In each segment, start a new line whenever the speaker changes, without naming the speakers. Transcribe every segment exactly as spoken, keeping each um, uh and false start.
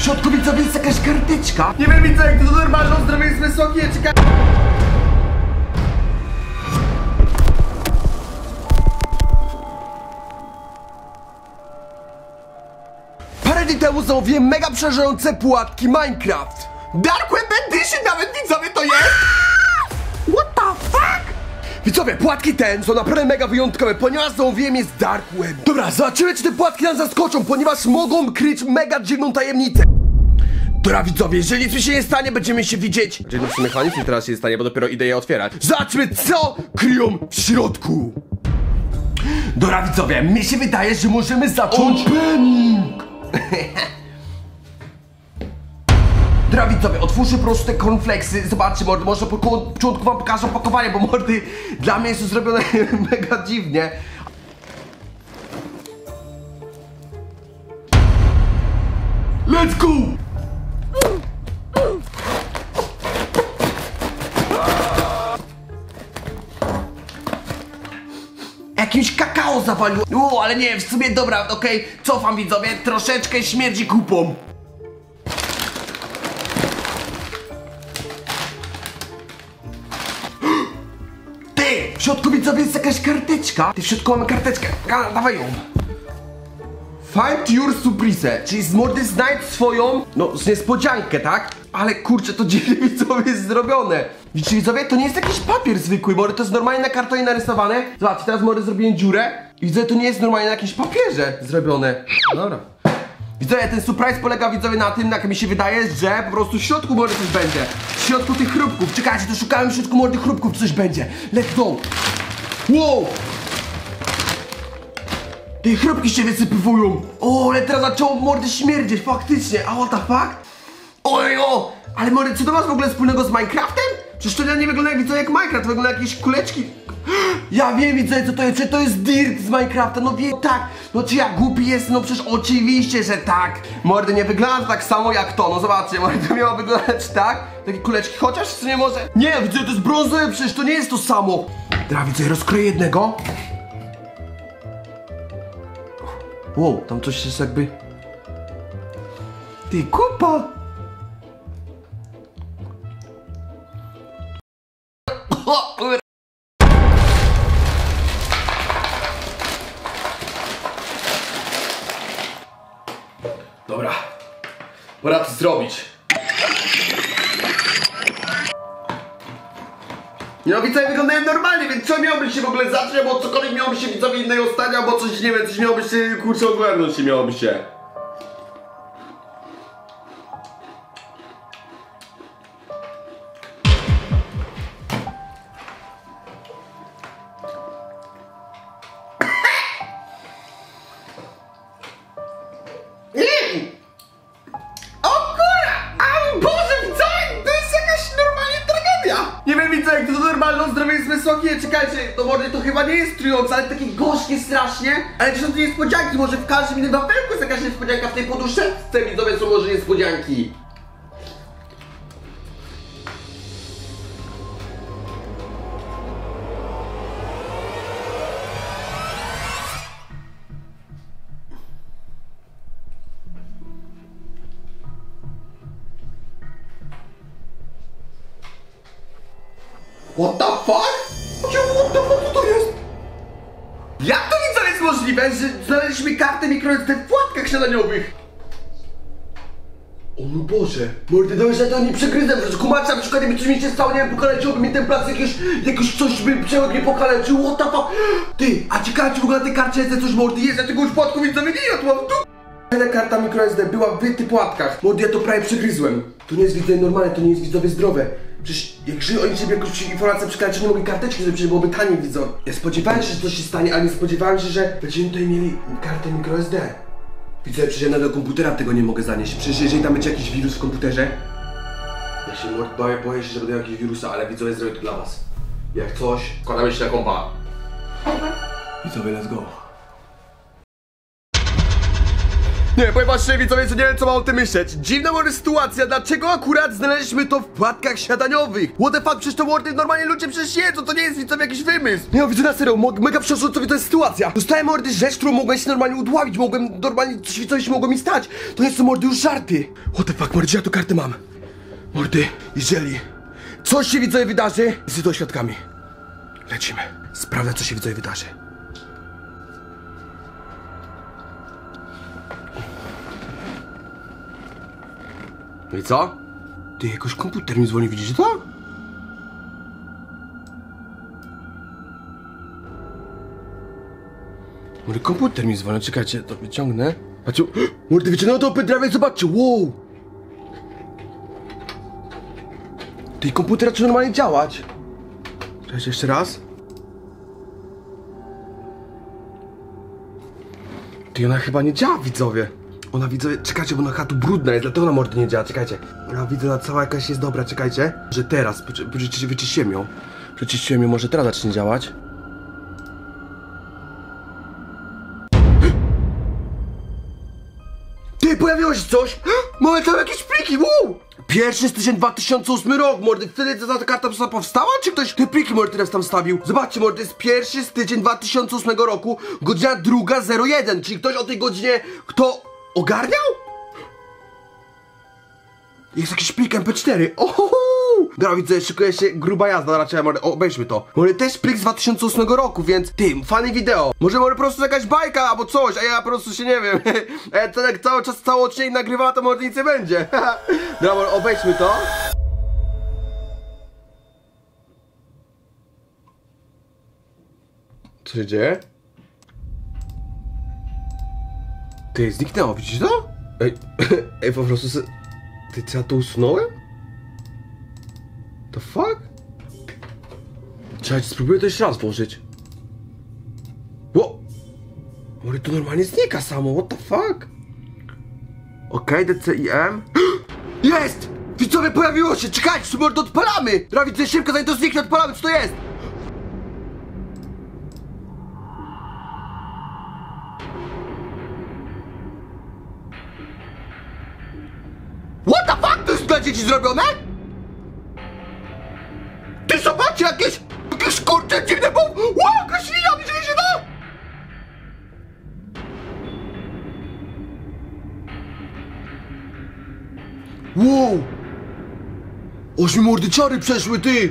W środku widzowie jest jakaś karteczka. Nie wiem widzowie, jak to normalne zdrowie jest wysokie, czekaj. Parę dni temu zamówiłem mega przerażające płatki Minecraft. Dark Web Edition nawet widzowie to jest. What the fuck? Widzowie, płatki ten są naprawdę mega wyjątkowe, ponieważ zamówiłem je z Dark Web. Dobra, zobaczymy, czy te płatki nas zaskoczą, ponieważ mogą kryć mega dziwną tajemnicę. Dobra widzowie, jeżeli nic mi się nie stanie, będziemy się widzieć. Znaczy, no w sumie chyba nic mi teraz się nie stanie, bo dopiero idę je otwierać. Zobaczmy, co kryją w środku. Dobra widzowie, mi się wydaje, że możemy zacząć opening. Dobra widzowie, otwórzmy po prostu te cornflakesy. Zobaczcie mordy, może po początku wam pokażę opakowanie, bo mordy dla mnie jest to zrobione mega dziwnie. Let's go! Jakimś kakao zawaliło. U, ale nie, w sumie dobra, okej, okay, cofam widzowie, troszeczkę śmierdzi kupą. Ty, w środku widzowie jest jakaś karteczka. Ty, w środku mamy karteczkę, Ga, dawaj ją. Find your surprise, czyli z mordy znajdź swoją, no, z niespodziankę, tak? Ale kurczę, to dziwnie widzowie jest zrobione. Widzicie widzowie, to nie jest jakiś papier zwykły, mordy, to jest normalnie na kartonie narysowane. Zobaczcie, teraz mordy zrobiłem dziurę. I widzę, to nie jest normalnie na jakimś papierze zrobione. Dobra. Widzowie, ten surprise polega widzowie na tym, jak mi się wydaje, że po prostu w środku mordy coś będzie. W środku tych chrupków. Czekajcie, to szukałem w środku mordy chrupków, coś będzie. Let's go. Wow. Te chrupki się wysypywują. O, ale teraz zaczęło mordy śmierdzieć, faktycznie. A what the fuck? Ojo! Ale mordy, co to masz w ogóle wspólnego z Minecraftem? Przecież to nie wygląda jak, widzowie, jak Minecraft, to wygląda jak jakieś kuleczki. Ja wiem, widzę, co to jest, czy to jest dirt z Minecrafta, no wiem, tak. No czy ja głupi jest, no przecież oczywiście, że tak. Mordy, nie wygląda tak samo jak to, no zobaczcie, mordy, to miało wyglądać tak. Takie kuleczki, chociaż co nie może. Nie, widzę, to jest brązowe, przecież to nie jest to samo. Dobra, widzę, rozkroję jednego. Wow, tam coś jest jakby... Ty, kupa! O, kur... Dobra, pora to zrobić. No widzowie wyglądają normalnie, więc co miałoby się w ogóle zacząć, albo cokolwiek miałoby się widzowie innego stać, albo coś, nie wiem, coś miałoby się, kurczę, ogarnąć się miałoby się. Nie wiem widzowie, jak to normalne zdrowie jest wysokie. Czekajcie, to może to chyba nie jest trujące, ale takie gorzkie strasznie. Ale czy są to niespodzianki? Może w każdym innym wafelku jest jakaś niespodzianka, w tej poduszeczce widzowie są może niespodzianki. What the fuck? What the fuck, co to jest? Jak to widzowie jest możliwe, że znaleźliśmy kartę mikro w tych płatkach śniadaniowych? O mój Boże, mordy, to już ja to nie przegryzę, że kumaczka na przykład jakby coś mi się stało, nie wiem, pokaleczyłoby mi ten plac, jakieś, jakieś coś by przełód mnie pokaleczył, what the fuck? Ty, a ciekawe czy w ogóle na tej karcie jest coś, mordy, jest, ja tego już płatku widzowie nie jadłam, tu. Ta karta microSD była w tych płatkach, mordy, ja to prawie przegryzłem. To nie jest widzowie normalne, to nie jest widzowie zdrowe. Przecież jak żyją oni sobie jakąś informację przekazać, nie mogli karteczki zrobić, byłoby taniej widzowie. Ja spodziewałem się, że coś się stanie, ale nie spodziewałem się, że będziemy tutaj mieli kartę microSD. Widzę, przecież ja do komputera tego nie mogę zanieść. Przecież jeżeli tam będzie jakiś wirus w komputerze, ja się boję, boję się, że będą jakieś wirusa, ale widzowie zrobię to dla was. Jak coś, wkładamy się na kompa. Widzowie, let's go. Nie, powiem wam szczerze, widzowie, co nie wiem, co mam o tym myśleć. Dziwna może sytuacja, dlaczego akurat znaleźliśmy to w płatkach śniadaniowych? What the fuck, przecież to mordy normalnie ludzie przecież jedzą, to nie jest, widzowie, jakiś wymysł. Nie, no, widzę na serio, mega przeszłościowa to jest sytuacja. Dostałem mordy rzecz, którą mogłem się normalnie udławić, mogłem normalnie, coś, widzowie, się mogło mi stać. To nie są mordy już żarty. What the fuck, mordy, ja tu kartę mam. Mordy, jeżeli coś się, widzowie, wydarzy, z to świadkami. Lecimy. Sprawdzę, co się, widzowie, wydarzy. No i co? Ty, jakoś komputer mi dzwoni, widzicie to? Może komputer mi dzwoni, czekajcie, to wyciągnę. Patrzcie, mordy, wyciągnął to pendrive, zobaczcie, wow! Ty, komputer zaczyna normalnie działać. Czekajcie, jeszcze raz. Ty, ona chyba nie działa, widzowie. Ona, widzowie, czekajcie, bo ona chyba tu brudna jest, dlatego ona mordy nie działa, czekajcie. Ja widzę, ona cała jakaś jest dobra, czekajcie. Że teraz, wyczyściłem ją. Wyczyściłem ją, może teraz zacznie działać. Ty, pojawiło się coś! Mamy tam jakieś pliki, wow! Pierwszy styczeń dwa tysiące ósmy rok, mordy, wtedy ta karta powstała, czy ktoś te pliki, mordy, teraz tam stawił? Zobaczcie, mordy, jest pierwszy styczeń dwa tysiące ósmego roku, godzina druga zero jeden, czyli ktoś o tej godzinie, kto ogarniał? Jest jakiś plik M P cztery, ohoho! Dobra, widzę, szykuje się gruba jazda, raczej, mordy, obejrzmy to. Mordy, też plik z dwa tysiące ósmego roku, więc, ty, fany wideo. Może, może po prostu jakaś bajka, albo coś, a ja po prostu się nie wiem. A ja tak cały czas, cały odcinek nagrywała, to może nic nie będzie. Dobra, mordy, obejrzmy to. Co się dzieje? Ty, zniknęło, widzisz to? Ej, ej, po prostu se... Ty, co ja to usunąłem? The fuck? Czekajcie, spróbuję to jeszcze raz włożyć. Ło! Może to normalnie znika samo, what the fuck? Okej, D C I M. Jest! Widzowie, pojawiło się, czekajcie, czy może to odpalamy! Dobra, widzę, szybko, zanim to zniknie, odpalamy, co to jest? What the fuck? To jest dla dzieci zrobione? Ty, zobaczcie, jakieś... Jakieś kurcze dziwne, bo... Wow, jakaś linia, widzieliście to? Wow! Oś mi mordy czary przeszły, ty!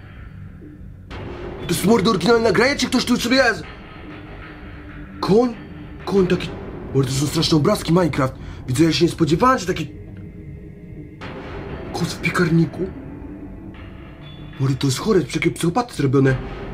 To jest mordy oryginalne nagranie, czy ktoś tu sobie jest? Koń? Koń taki... Mordy, to są straszne obrazki Minecraft. Widzę, ja się nie spodziewałem, że taki... Kot w piekarniku? Mordy, to jest chore, jakie psychopaty zrobione.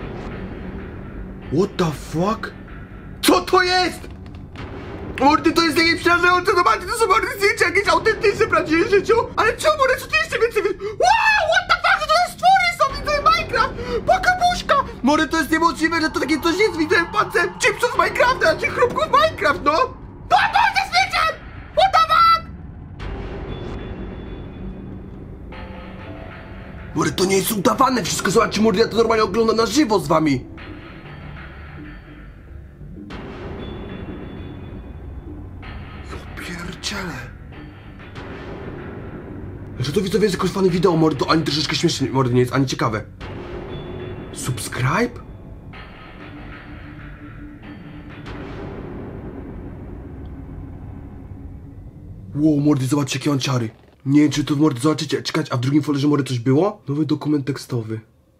What the fuck? Co to jest? Mordy, to jest jakieś przerażające, zobaczcie, to są mordy zdjęcia, jakieś autentyczne, prawdziwe życiu. Ale czemu, mordy, co tu jeszcze więcej? Wow, what the fuck, to to stwory są, widzę Minecraft! Pakabuszka! Mordy, to jest niemożliwe, że to takie coś jest, widzę w pance chipsów z Minecrafta, czy chrupków Minecraft, no! To mordy z niczym! What the fuck? Mordy, to nie jest udawane wszystko, zobaczcie, mordy, ja to normalnie oglądam na żywo z wami. Pierdziele. Że to widzowie jest jakoś fany wideo, mordy, to ani troszeczkę śmieszne, mordy, nie jest ani ciekawe. Subscribe? Wow, mordy, zobaczcie, jakie on ciary. Nie wiem, czy to mordy zobaczycie. Czekać, a w drugim folderze mordy coś było? Nowy dokument tekstowy.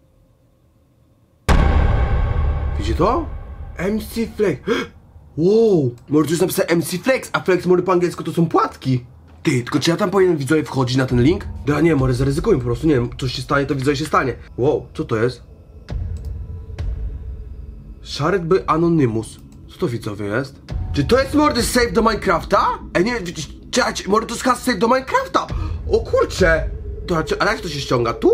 Widzicie to? M C Flex. Wow, mordy, już napisałem M C Flex, a Flex, mordy, po angielsku to są płatki. Ty, tylko czy ja tam powinienem, widzowie, wchodzić na ten link? Ja nie, mordy, zaryzykujmy po prostu, nie wiem, coś się stanie, to widzowie się stanie. Wow, co to jest? Shared by Anonymous. Co to, widzowie, jest? Czy to jest, mordy, save do Minecrafta? Ej, nie, czekajcie, mordy, to jest chyba save do Minecrafta. O kurcze. To, ale jak to się ściąga? Tu?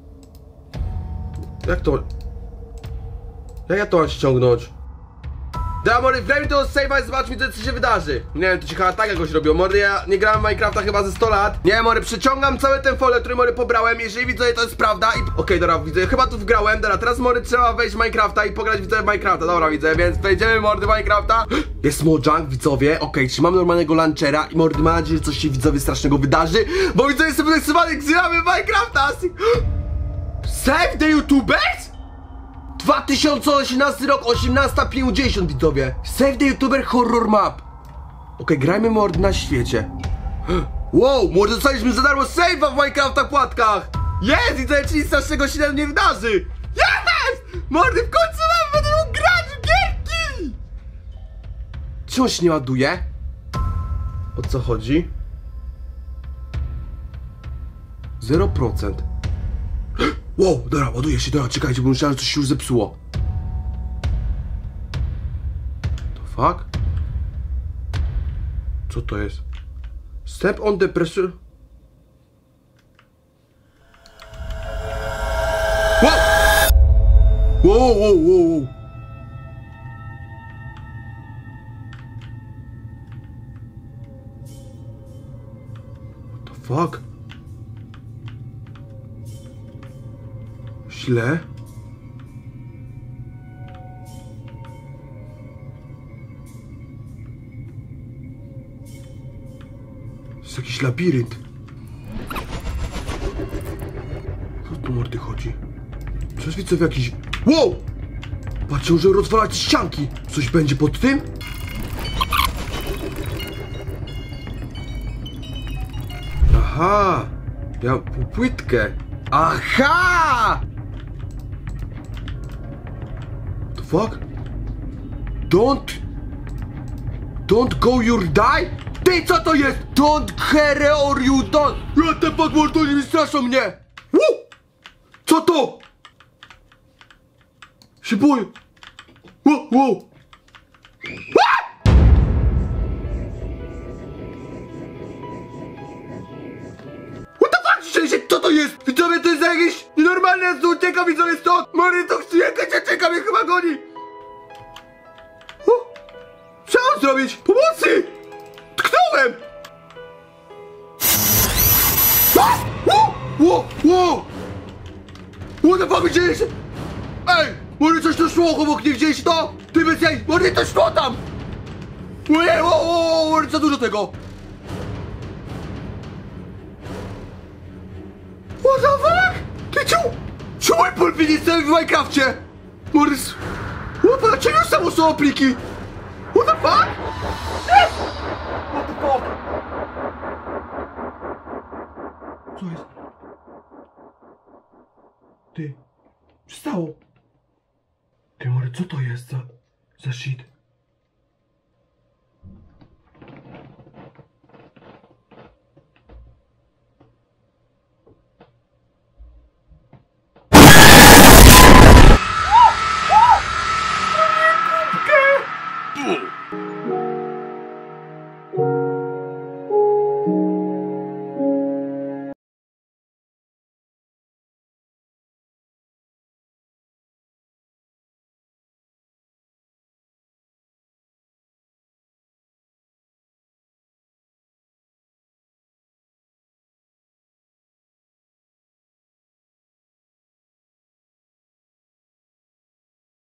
Jak to... Jak ja to mam ściągnąć? Dobra, mordy, wgraj mi to save'a i zobaczmy, co się wydarzy. Nie wiem, to ci chyba tak jakoś robią. Mordy, ja nie grałem w Minecrafta chyba ze sto lat. Nie, mordy, przeciągam cały ten folder, który, mordy, pobrałem. Jeżeli widzę, to jest prawda i... Okej, okay, dobra, widzę, chyba tu wgrałem. Dobra, teraz, mordy, trzeba wejść w Minecrafta i pograć, widzę, w Minecrafta. Dobra, widzę, więc wejdziemy, mordy, w Minecrafta. Jest Mojang, widzowie. Okej, okay, czy mam normalnego launchera i, mordy, mam nadzieję, że coś się, widzowie, strasznego wydarzy. Bo, widzowie, jestem podejrzewany, gramy w Minecrafta. Save the YouTubers? dwa tysiące osiemnasty rok, osiemnasta pięćdziesiąt, widzowie. Save the YouTuber Horror Map. Okej, okay, grajmy, mordy, na świecie. Wow, mordy, dostaliśmy za darmo save'a w Minecrafta płatkach. Jest, widzowie, czyli strasznego się nie wydarzy. Jest! Mordy, w końcu mam, będę mógł grać w gierki! Czemu się nie ładuje? O co chodzi? zero procent. Wow, dobra, ładuje się, dobra, czekajcie, bo myślałem, że coś się już zepsuło. To fuck? Co to jest? Step on the pressure. Wow! Wow, wow, wow, wow. What the fuck? Źle? To jest jakiś labirynt. Co tu, mordy, chodzi? Przecież widzę w jakiś... Wow! Patrzę, że rozwalać ścianki. Coś będzie pod tym? Aha! Ja mam płytkę. Aha! The fuck? Don't... Don't go your die? Ty, co to jest? Don't care or you don't... What the fuck, mordo, nie straszą mnie! Woo! Co to? Się boję. Wow, wow. What the fuck? Co to jest? Widzowie, to jest jakieś nienormalne, ja tu uciekam, widzowie, stąd! Mary, to chce, czeka mnie, chyba goni! O! Co mam zrobić? Pomocy! Tknąłem! Wow, wow! What the fuck, dzieje się? Ej! Mary, coś tu szło obok, nie widzieliście to? Ty bez jaj! Mary, coś szło tam! Ojej, wow, wow, wow, za dużo tego! What the fuck? Ty ciu! Czuły pulpinicę w Minecrafcie! Morys... What the... Czemu samo są pliki? What the fuck? Yes! What the fuck? Co jest? Ty... Co stało? Ty, Mary, co to jest za... za shit?